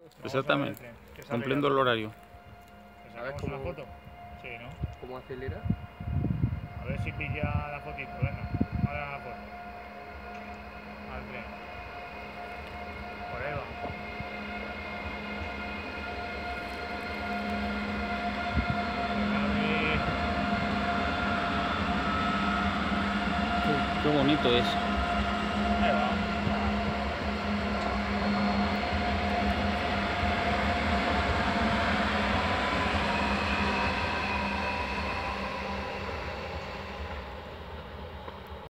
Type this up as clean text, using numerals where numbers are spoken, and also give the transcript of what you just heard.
Exactamente, cumpliendo el horario. ¿Sabes cómo una foto? Sí, ¿no? ¿Cómo acelera? A ver si pilla la fotito, venga. Ahora la foto. Al tren. Por ahí va. Qué bonito es.